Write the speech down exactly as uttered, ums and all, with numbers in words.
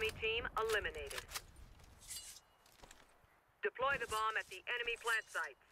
Enemy team eliminated. Deploy the bomb at the enemy plant sites.